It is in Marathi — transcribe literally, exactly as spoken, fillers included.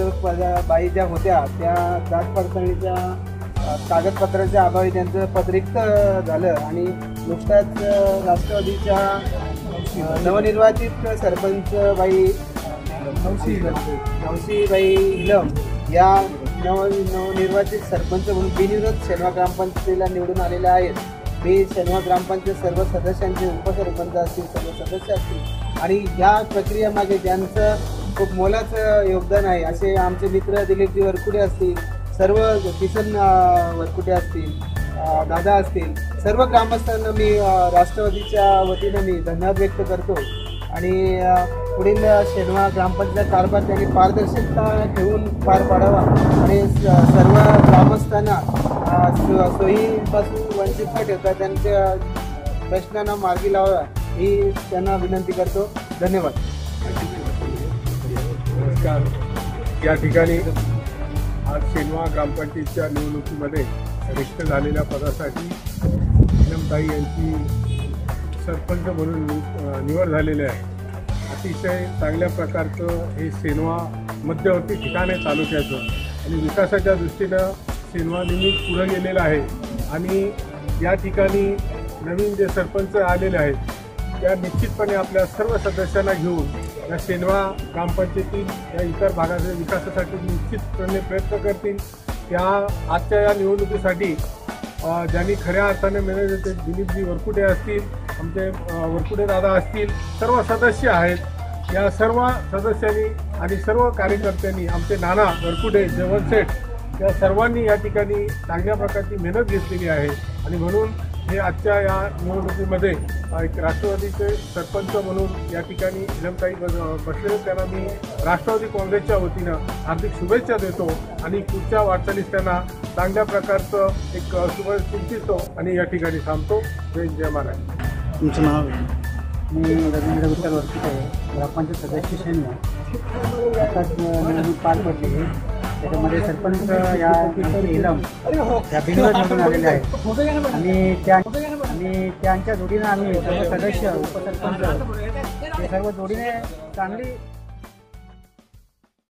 नगरसेवक बाई ज्या होत्या त्या जात पडताळणीच्या कागदपत्राच्या अभावी त्यांचं पद रिक्त झालं आणि नुकताच राष्ट्रवादीच्या नवनिर्वाचित सरपंच बाई नवशी नवशीबाई इलम या नव नवनिर्वाचित सरपंच म्हणून बिनविरोध शेनवा ग्रामपंचायतीला निवडून आलेल्या आहेत। मी शेनवा ग्रामपंचायत सर्व सदस्यांचे उपसरपंच असतील, सर्व सदस्य असतील आणि ह्या प्रक्रियेमागे ज्यांचं खूप मोलाचं योगदान आहे असे आमचे मित्र दिलीपजी वरकुडे असतील, सर्व किसन वरकुडे असतील, दादा असतील, सर्व ग्रामस्थांना मी राष्ट्रवादीच्या वतीनं मी धन्यवाद व्यक्त करतो आणि पुढील शेनवा ग्रामपंचायत कारभार त्यांनी पारदर्शकता ठेवून पार पाडावा आणि सर्व ग्रामस्थांना सोयीपासून वंचित न ठेवता त्यांच्या प्रश्नांना मार्गी लावा ही त्यांना विनंती करतो। धन्यवाद। नमस्कार। या ठिकाणी आज शेनवा ग्रामपंचायतीच्या निवडणुकीमध्ये रिक्त झालेल्या पदासाठी इलमताई यांची सरपंच म्हणून निवड झालेली आहे। अतिशय चांगल्या प्रकारचं हे शेनवा मध्यवर्ती ठिकाण आहे तालुक्याचं आणि विकासाच्या दृष्टीनं शेनवा नेहमी पुढे गेलेलं आहे आणि या ठिकाणी नवीन जे सरपंच आलेले आहेत त्या निश्चितपणे आपल्या सर्व सदस्यांना घेऊन या शेनवा ग्रामपंचायती या इतर भागाच्या विकासासाठी निश्चितपणे प्रयत्न करतील। त्या आजच्या या निवडणुकीसाठी ज्यांनी खऱ्या अर्थाने मेहनत घेतली दिलीपजी वरकुडे असतील, आमचे वरकुडे दादा असतील, सर्व सदस्य आहेत। या सर्व सदस्यांनी आणि सर्व कार्यकर्त्यांनी आमचे नाना वरकुडे जेवणसेठ या सर्वांनी या ठिकाणी चांगल्या प्रकारची मेहनत घेतलेली आहे आणि म्हणून हे आजच्या या निवडणुकीमध्ये एक राष्ट्रवादीचे सरपंच म्हणून या ठिकाणी इलमताई बसले त्यांना मी राष्ट्रवादी काँग्रेसच्या वतीनं हार्दिक शुभेच्छा देतो आणि पुढच्या वाटचालीस त्यांना चांगल्या प्रकारचं एक शुभेच्छा चिंतितो आणि या ठिकाणी थांबतो। जय जय महाराज। तुमचं नाव? मी रवींद्र विठ्ठल वरकुडे, ग्रामपंचायत सदस्य शेनवा। आताच निवडणूक पार पडली, त्याच्यामध्ये सरपंच या इलम या बिनविरोध निवडून आलेले आहेत आणि त्या आणि त्यांच्या जोडीनं आम्ही सर्व सदस्य उपसरपंच हे सर्व जोडीने चांगली